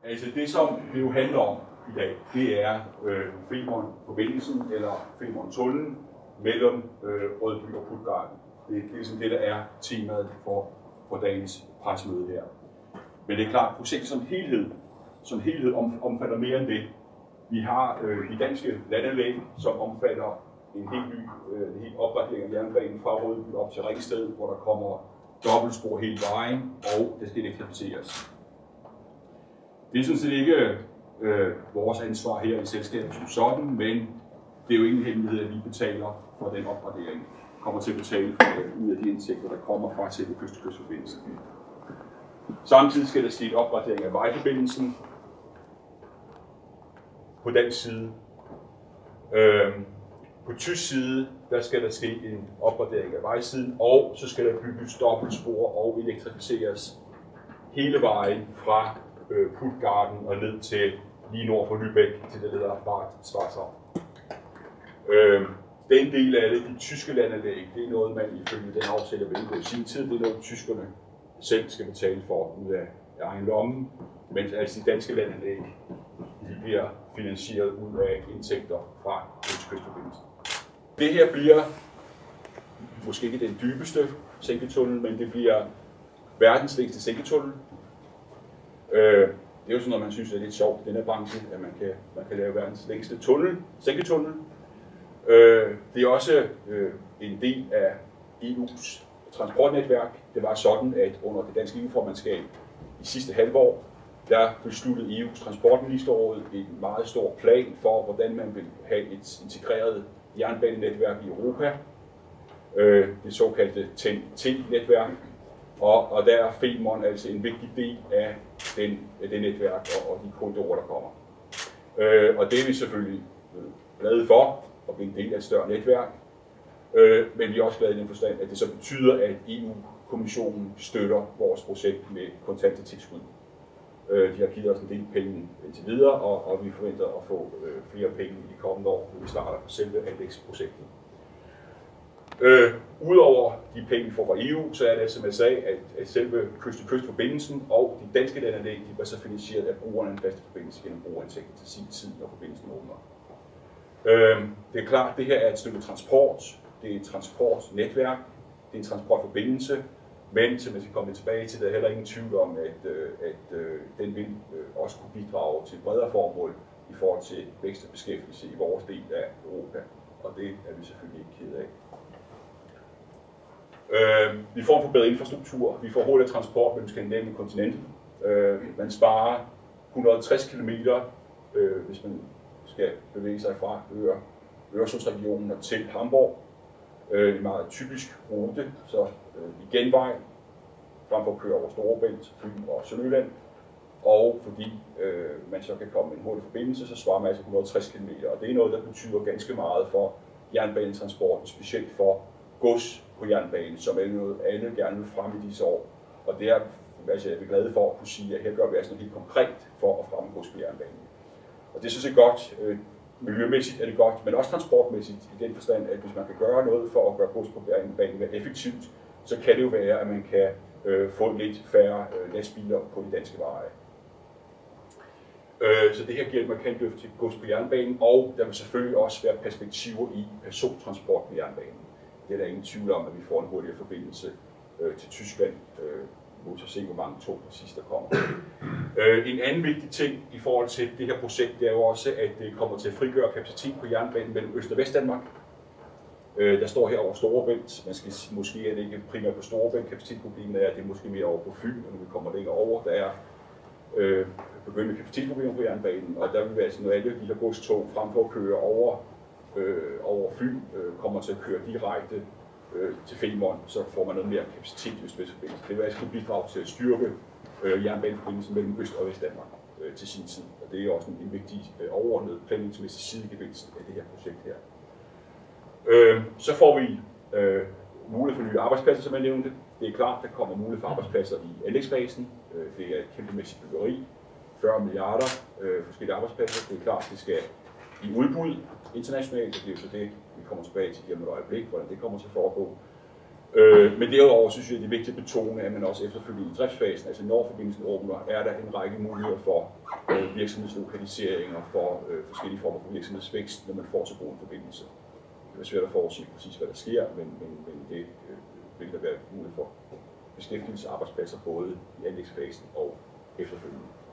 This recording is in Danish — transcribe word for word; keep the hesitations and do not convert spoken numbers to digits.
Altså det, som det jo handler om i dag, det er øh, Femern-forbindelsen eller Femern-tunnelen mellem øh, Rødby og Puttgarden. Det, det er sådan det, der er temaet for, for dagens pressemøde her. Men det er klart, at projektet som helhed, som helhed om, omfatter mere end det. Vi har øh, de danske landanlæg, som omfatter en helt ny øh, en helt opgradering af jernbanen fra Rødby op til Ringsted, hvor der kommer dobbeltspor hele vejen, og det skal elektrificeres. Det er sådan set ikke øh, vores ansvar her i selskabet som sådan, men det er jo ingen hemmelighed, at vi betaler for den opgradering. Kommer til at betale for det ud af de indtægter, der kommer fra selve kyst-til-kyst-forbindelsen. Samtidig skal der ske en opgradering af vejforbindelsen på dansk side. Øhm, på tysk side, der skal der ske en opgradering af vejsiden, og så skal der bygges dobbeltspor og elektrificeres hele vejen fra øh, Puttgarden og ned til lige nord for Lübeck til det der Bad Schwarzau. Øhm, den del af det, de tyske landanlæg, det er noget, man ifølge den aftale, der vil indgå i sin tid, det er noget, tyskerne selv skal betale for ud af egen lomme, mens altså de danske landanlæg, de bliver finansieret ud af indtægter fra kyst-til-kyst-forbindelsen. Det her bliver måske ikke den dybeste sænketunnel, men det bliver verdens længste sænketunnel. Øh, det er jo sådan noget, man synes er lidt sjovt i denne branche, at man kan, man kan lave verdens længste tunnel, sænketunnel. Øh, det er også øh, en del af E U's transportnetværk. Det var sådan, at under det danske E U-formandskab i sidste halvår, der besluttede E U's transportministerråd en meget stor plan for, hvordan man vil have et integreret jernbanenetværk i Europa. Øh, det såkaldte T E N T-netværk. Og, og der er Femern altså en vigtig del af, den, af det netværk og, og de korridorer, der kommer. Øh, og det er vi selvfølgelig glade for, at blive en del af et større netværk. Øh, men vi er også glade i den forstand, at det så betyder, at E U-kommissionen støtter vores projekt med kontante tilskud. Øh, de har givet os en del penge indtil videre, og, og vi forventer at få øh, flere penge i de kommende år, når vi starter på selve anlægsprojektet. Øh, Udover de penge, vi får fra E U, så er det, som jeg sagde, at, at selve kyst-til-kyst-forbindelsen og de danske landanlæg, de var så finansieret af brugerne af en fast forbindelse gennem brugerindtægten til sin tid, når forbindelsen åbner. Øh, det er klart, at det her er et stykke transport, det er et transportnetværk, det er en transportforbindelse, men som jeg skal komme tilbage til, der er heller ingen tvivl om, at, at, at den vil også kunne bidrage til et bredere formål i forhold til vækst og beskæftigelse i vores del af Europa, og det er vi selvfølgelig ikke ked af. Øh, vi får en forbedret infrastruktur, vi får hurtigere transport mellem Skandinavien og kontinentet. Øh, man sparer et hundrede og tres kilometer, øh, hvis man skal bevæge sig fra Øre, Øresundsregionen og til Hamburg. Øh, en meget typisk rute, så øh, i genvej, frem for at køre over Storebælt, Fyn og Sønderjylland. Og fordi øh, man så kan komme med en hurtig forbindelse, så svarer man altså et hundrede og tres kilometer. Og det er noget, der betyder ganske meget for jernbanetransporten, specielt for gods på jernbanen, som alle, noget, alle gerne vil frem i disse år. Og det er, altså, jeg er glad for at kunne sige, at her gør vi altså noget helt konkret for at fremme gods på jernbanen. Og det synes jeg godt. Øh, Miljømæssigt er det godt, men også transportmæssigt i den forstand, at hvis man kan gøre noget for at gøre gods på jernbanen mere effektivt, så kan det jo være, at man kan øh, få lidt færre øh, lastbiler på de danske veje. Øh, så det her giver et markant løft til gods på jernbanen, og der vil selvfølgelig også være perspektiver i persontransport på jernbanen. Det er der ingen tvivl om, at vi får en hurtigere forbindelse øh, til Tyskland. Øh, Nu til at se, hvor mange tog præcis der kommer. Øh, en anden vigtig ting i forhold til det her projekt, det er jo også, at det kommer til at frigøre kapacitet på jernbanen mellem Øst- og Vestdanmark. Øh, der står her over Storebælt. Man skal, måske er det ikke primært på Storebælt. Kapacitetsproblemet er, at det er måske mere over på Fyn, når vi kommer længere over. Der er øh, begyndte kapacitetsproblemer på jernbanen, og der vil være sådan noget alle de her godstog frem for at køre over, øh, over Fyn, øh, kommer til at køre direkte til Femern, så får man noget mere kapacitet i Øst-Vest-forbindelsen. Det vil altså kunne bidrage til at styrke øh, jernbaneforbindelsen mellem Øst- og Vestdanmark øh, til sin tid. Og det er også en, en vigtig øh, overordnet planlægningsmæssig sidegevinst af det her projekt her. Øh, så får vi øh, mulighed for nye arbejdspladser, som jeg nævnte. Det er klart, der kommer mulighed for arbejdspladser i anlægsfasen. Øh, det er et kæmpemæssigt byggeri. fyrre milliarder øh, forskellige arbejdspladser. Det er klart, det skal i udbud internationalt, og det er jo så det, vi kommer tilbage til lige om et øjeblik, hvordan det kommer til at foregå. Øh, men derudover synes jeg, det er vigtigt at betone, at man også efterfølgende i driftsfasen, altså når forbindelsen åbner, er der en række muligheder for øh, virksomhedslokalisering og for øh, forskellige former for virksomhedsvækst, når man får så god en forbindelse. Det er svært at forudsige præcis, hvad der sker, men, men, men det øh, vil der være mulighed for beskæftigelse og arbejdspladser både i anlægsfasen og efterfølgende.